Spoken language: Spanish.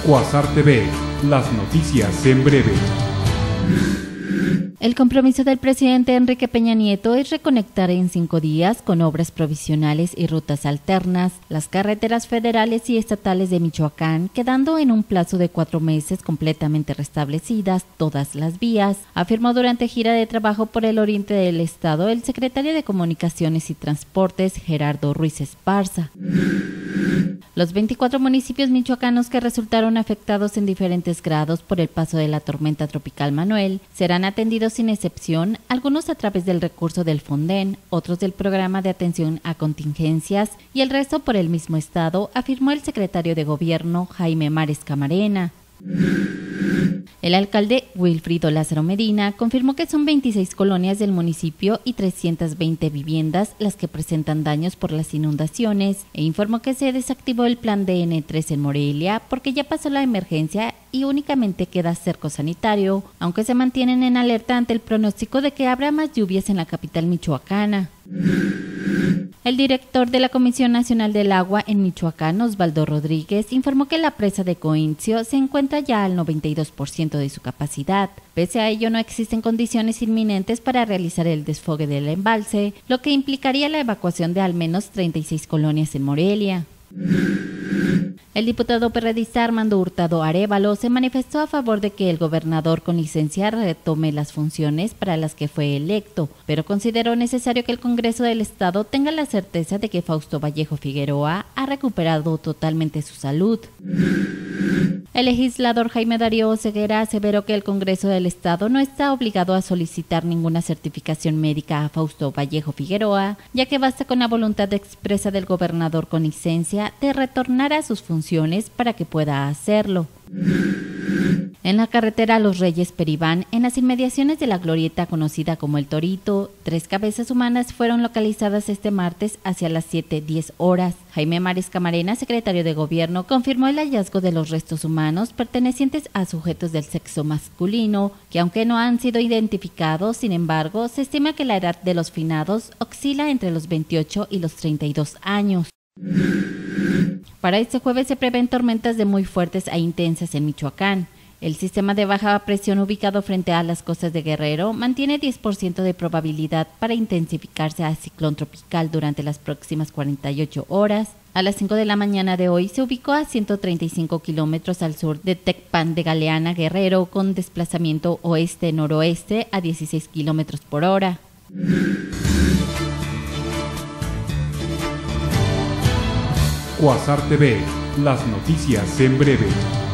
Quasar TV, las noticias en breve. El compromiso del presidente Enrique Peña Nieto es reconectar en 5 días con obras provisionales y rutas alternas las carreteras federales y estatales de Michoacán, quedando en un plazo de 4 meses completamente restablecidas todas las vías, afirmó durante gira de trabajo por el oriente del estado el secretario de Comunicaciones y Transportes, Gerardo Ruiz Esparza. Los 24 municipios michoacanos que resultaron afectados en diferentes grados por el paso de la tormenta tropical Manuel serán atendidos sin excepción, algunos a través del recurso del Fonden, otros del Programa de Atención a Contingencias y el resto por el mismo estado, afirmó el secretario de Gobierno Jaime Mares Camarena. El alcalde Wilfrido Lázaro Medina confirmó que son 26 colonias del municipio y 320 viviendas las que presentan daños por las inundaciones e informó que se desactivó el plan DN3 en Morelia porque ya pasó la emergencia y únicamente queda cerco sanitario, aunque se mantienen en alerta ante el pronóstico de que habrá más lluvias en la capital michoacana. El director de la Comisión Nacional del Agua en Michoacán, Osvaldo Rodríguez, informó que la presa de Coincio se encuentra ya al 92% de su capacidad. Pese a ello, no existen condiciones inminentes para realizar el desfogue del embalse, lo que implicaría la evacuación de al menos 36 colonias en Morelia. El diputado perredista Armando Hurtado Arévalo se manifestó a favor de que el gobernador con licencia retome las funciones para las que fue electo, pero consideró necesario que el Congreso del Estado tenga la certeza de que Fausto Vallejo Figueroa ha recuperado totalmente su salud. El legislador Jaime Darío Oseguera aseveró que el Congreso del Estado no está obligado a solicitar ninguna certificación médica a Fausto Vallejo Figueroa, ya que basta con la voluntad expresa del gobernador con licencia de retornar a sus funciones para que pueda hacerlo. En la carretera Los Reyes Peribán, en las inmediaciones de la glorieta conocida como El Torito, 3 cabezas humanas fueron localizadas este martes hacia las 7:10 horas. Jaime Mares Camarena, secretario de Gobierno, confirmó el hallazgo de los restos humanos pertenecientes a sujetos del sexo masculino, que aunque no han sido identificados, sin embargo, se estima que la edad de los finados oscila entre los 28 y los 32 años. Para este jueves se prevén tormentas de muy fuertes e intensas en Michoacán. El sistema de baja presión ubicado frente a las costas de Guerrero mantiene 10% de probabilidad para intensificarse a ciclón tropical durante las próximas 48 horas. A las 5 de la mañana de hoy se ubicó a 135 kilómetros al sur de Tecpan de Galeana, Guerrero, con desplazamiento oeste-noroeste a 16 kilómetros por hora. Quasar TV, las noticias en breve.